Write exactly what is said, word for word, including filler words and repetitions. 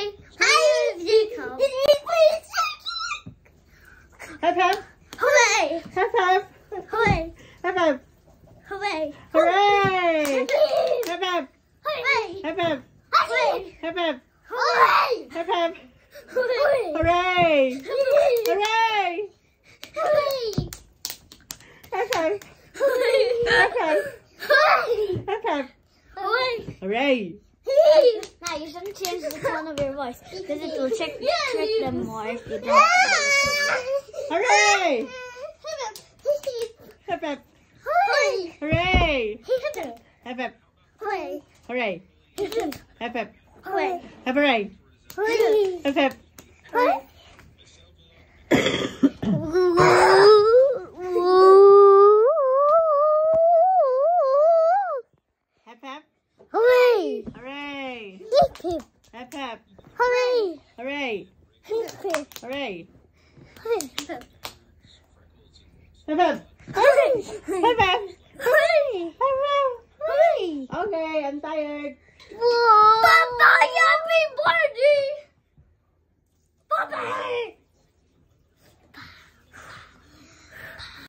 Hip hip. Hooray! Hip hip. Hooray! Hip hip. Hooray! Hooray! Hip hip. Hooray! Hip hip. Hooray! Hip hip. Hooray! Hip hip. Hooray! Hooray! Hooray! Hooray! Hip hip. Hooray! Hip hip. Hooray! Hip hip. Hooray! Hooray! Now you shouldn't change the tone of your voice because it will trick, trick them more if you don't. Hooray! Hip hip. Hooray! Hooray! Hooray! Hip hip. Hooray! Hooray! Hooray! Hip hip. Hooray! Hooray! Hooray! Hip hip. Hooray! Hip hip. Hooray! Hooray! Hip hip! Hip hip. Hooray! Hooray! Hip hip! Hooray! Hooray! Hip hip. Hooray! Hip hip. Hooray! Hooray! Okay, I'm tired. Whoa! Papa, happy birthday!